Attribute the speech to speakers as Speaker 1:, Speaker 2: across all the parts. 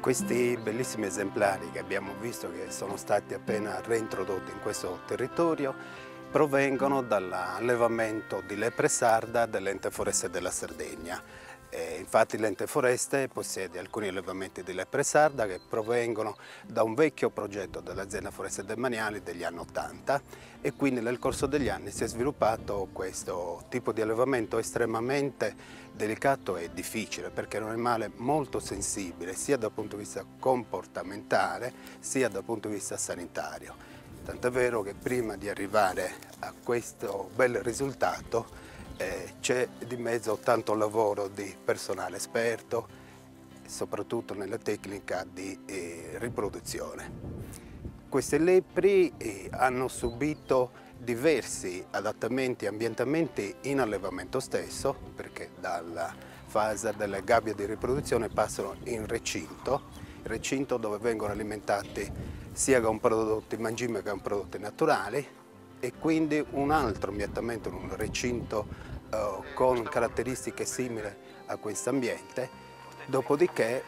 Speaker 1: Questi bellissimi esemplari che abbiamo visto che sono stati appena reintrodotti in questo territorio provengono dall'allevamento di lepre sarda dell'Ente Foreste della Sardegna. Infatti l'Ente Foreste possiede alcuni allevamenti di lepre sarda che provengono da un vecchio progetto dell'azienda Foreste Demaniali degli anni '80 e quindi nel corso degli anni si è sviluppato questo tipo di allevamento estremamente delicato e difficile perché è un animale molto sensibile sia dal punto di vista comportamentale sia dal punto di vista sanitario. Tant'è vero che prima di arrivare a questo bel risultato c'è di mezzo tanto lavoro di personale esperto, soprattutto nella tecnica di riproduzione. Queste lepri hanno subito diversi adattamenti e ambientamenti in allevamento stesso, perché dalla fase delle gabbie di riproduzione passano in recinto dove vengono alimentati sia con prodotti mangime che con prodotti naturali, e quindi un altro ambientamento in un recinto con caratteristiche simili a questo ambiente. Dopodiché,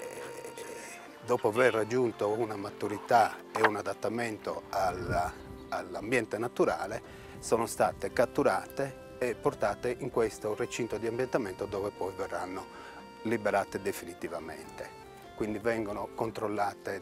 Speaker 1: dopo aver raggiunto una maturità e un adattamento all'ambiente naturale, sono state catturate e portate in questo recinto di ambientamento dove poi verranno liberate definitivamente. Quindi vengono controllate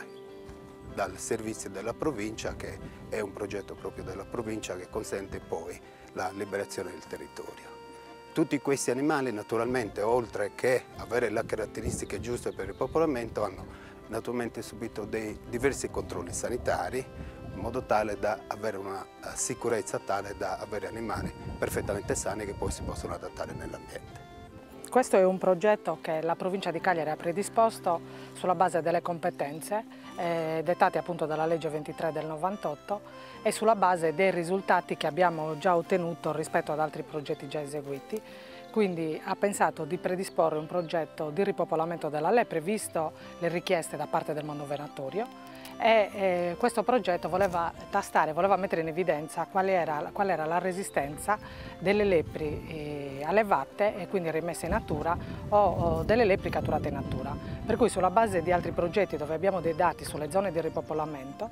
Speaker 1: dal servizio della provincia, che è un progetto proprio della provincia che consente poi la liberazione del territorio. Tutti questi animali naturalmente, oltre che avere le caratteristiche giuste per il popolamento, hanno naturalmente subito dei diversi controlli sanitari in modo tale da avere una sicurezza tale da avere animali perfettamente sani che poi si possono adattare nell'ambiente.
Speaker 2: Questo è un progetto che la provincia di Cagliari ha predisposto sulla base delle competenze dettate appunto dalla legge 23 del 98 e sulla base dei risultati che abbiamo già ottenuto rispetto ad altri progetti già eseguiti. Quindi ha pensato di predisporre un progetto di ripopolamento della lepre visto le richieste da parte del mondo venatorio, e questo progetto voleva tastare, voleva mettere in evidenza qual era la resistenza delle lepri allevate e quindi rimesse in natura o delle lepri catturate in natura. Per cui sulla base di altri progetti dove abbiamo dei dati sulle zone di ripopolamento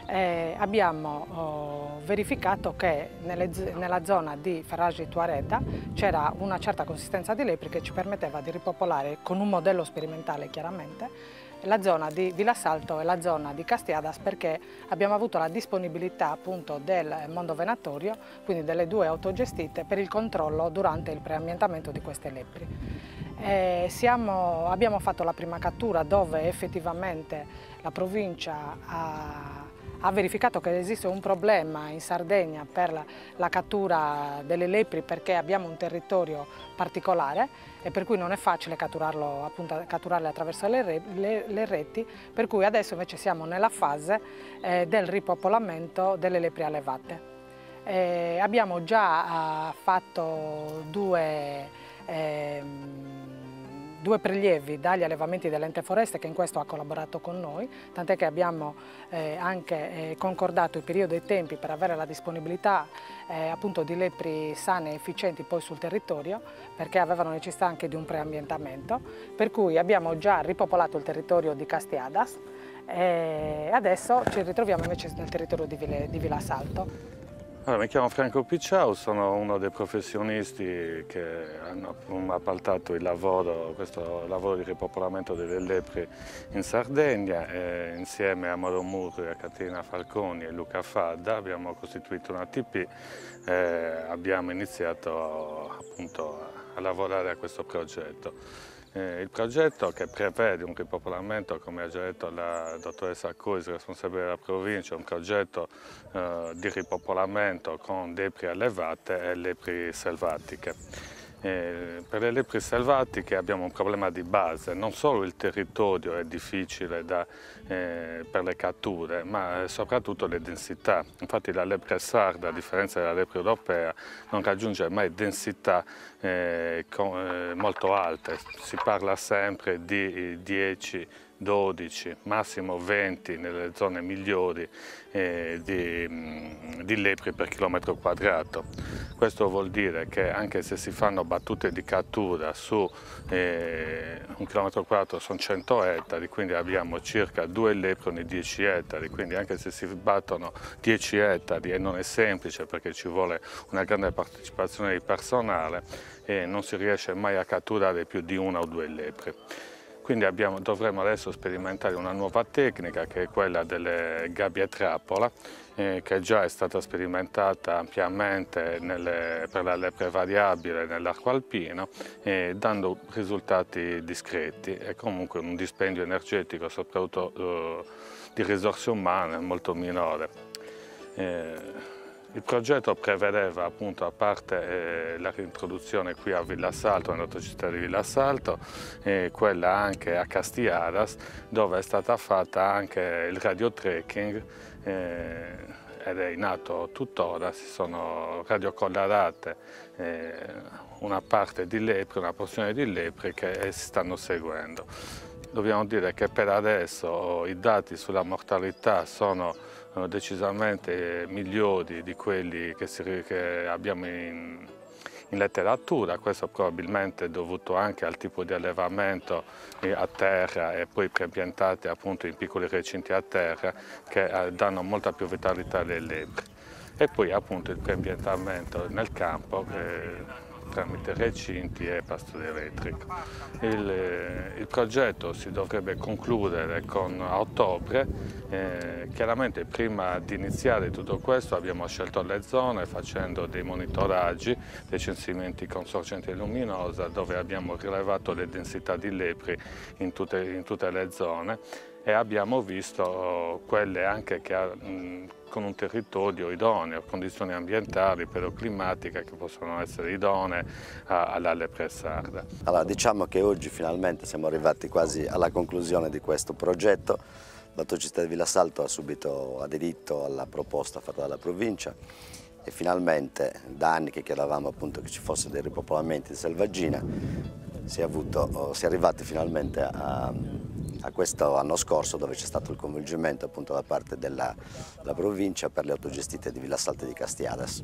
Speaker 2: abbiamo verificato che nella zona di Ferraggi Tuareda c'era una certa consistenza di lepri che ci permetteva di ripopolare con un modello sperimentale chiaramente la zona di Villasalto e la zona di Castiadas, perché abbiamo avuto la disponibilità appunto del mondo venatorio, quindi delle due autogestite, per il controllo durante il preambientamento di queste lepri. Abbiamo fatto la prima cattura dove effettivamente la provincia ha verificato che esiste un problema in Sardegna per la cattura delle lepri perché abbiamo un territorio particolare e per cui non è facile catturarle attraverso le reti, per cui adesso invece siamo nella fase del ripopolamento delle lepri allevate. Abbiamo già fatto due prelievi dagli allevamenti dell'Ente Foreste, che in questo ha collaborato con noi, tant'è che abbiamo anche concordato i periodi e i tempi per avere la disponibilità appunto di lepri sane e efficienti poi sul territorio, perché avevano necessità anche di un preambientamento, per cui abbiamo già ripopolato il territorio di Castiadas e adesso ci ritroviamo invece nel territorio di Villasalto.
Speaker 3: Allora, mi chiamo Franco Picciau, sono uno dei professionisti che hanno appaltato questo lavoro di ripopolamento delle lepri in Sardegna. Insieme a Mauro Murri, a Caterina Falconi e Luca Fadda abbiamo costituito una ATP e abbiamo iniziato appunto a lavorare a questo progetto. Il progetto, che prevede un ripopolamento, come ha già detto la dottoressa Cuisi, responsabile della provincia, è un progetto di ripopolamento con lepri allevate e lepri selvatiche. Per le lepri selvatiche abbiamo un problema di base: non solo il territorio è difficile per le catture, ma soprattutto le densità. Infatti la lepre sarda, a differenza della lepre europea, non raggiunge mai densità molto alte. Si parla sempre di 10 12, massimo 20 nelle zone migliori di lepri per chilometro quadrato. Questo vuol dire che anche se si fanno battute di cattura su un chilometro quadrato sono 100 ettari, quindi abbiamo circa 2 lepri ogni 10 ettari, quindi anche se si battono 10 ettari e non è semplice perché ci vuole una grande partecipazione di personale, non si riesce mai a catturare più di 1 o 2 lepri. Quindi dovremo adesso sperimentare una nuova tecnica che è quella delle gabbie trappola, che già è stata sperimentata ampiamente per la lepre variabile nell'arco alpino, dando risultati discreti e comunque un dispendio energetico, soprattutto di risorse umane, molto minore. Il progetto prevedeva appunto, a parte la reintroduzione qui a Villassalto, nell'autocittà di Villassalto, quella anche a Castiadas, dove è stata fatta anche il radiotrekking ed è in atto tuttora. Si sono radiocollarate una parte di lepri, una porzione di lepri che si stanno seguendo. Dobbiamo dire che per adesso i dati sulla mortalità sono decisamente migliori di quelli che abbiamo in letteratura. Questo probabilmente è dovuto anche al tipo di allevamento a terra e poi preambientati appunto in piccoli recinti a terra che danno molta più vitalità alle lepri. E poi appunto il preambientamento nel campo tramite recinti e pasture elettriche. Il progetto si dovrebbe concludere a ottobre. Chiaramente prima di iniziare tutto questo abbiamo scelto le zone facendo dei monitoraggi, dei censimenti con sorgente luminosa, dove abbiamo rilevato le densità di lepri in tutte le zone e abbiamo visto quelle anche con un territorio idoneo, condizioni ambientali, pedoclimatiche che possono essere idonee alla lepre sarda.
Speaker 4: Allora, diciamo che oggi finalmente siamo arrivati quasi alla conclusione di questo progetto. L'autocittà di Villassalto ha subito aderito alla proposta fatta dalla provincia e finalmente, da anni che chiedevamo appunto che ci fosse dei ripopolamenti di selvaggina, si è arrivati finalmente a questo anno scorso, dove c'è stato il coinvolgimento appunto da parte della provincia per le autogestite di Villassalto e di Castiadas.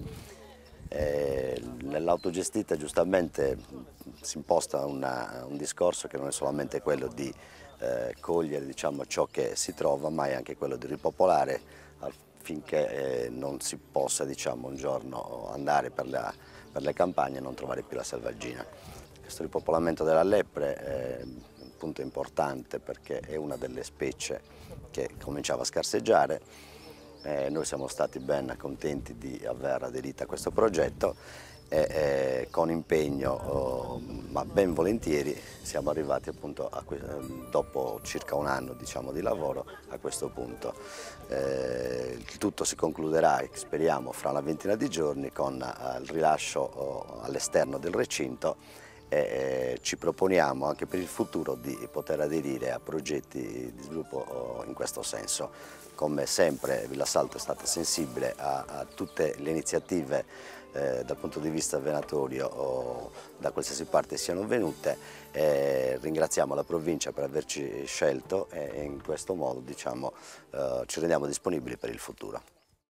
Speaker 4: Nell'autogestita giustamente si imposta un discorso che non è solamente quello di cogliere, diciamo, ciò che si trova, ma è anche quello di ripopolare affinché non si possa, diciamo, un giorno andare per le campagne e non trovare più la selvaggina. Questo ripopolamento della lepre è un punto importante perché è una delle specie che cominciava a scarseggiare. Noi siamo stati ben contenti di aver aderito a questo progetto e con impegno, ma ben volentieri, siamo arrivati appunto dopo circa un anno, diciamo, di lavoro a questo punto. Il tutto si concluderà, speriamo, fra una ventina di giorni con il rilascio all'esterno del recinto e ci proponiamo anche per il futuro di poter aderire a progetti di sviluppo in questo senso. Come sempre Villassalto è stata sensibile a tutte le iniziative dal punto di vista venatorio o da qualsiasi parte siano venute. Ringraziamo la provincia per averci scelto e in questo modo, diciamo, ci rendiamo disponibili per il futuro.